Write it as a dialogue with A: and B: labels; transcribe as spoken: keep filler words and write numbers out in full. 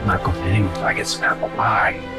A: not complaining if I get some apple pie.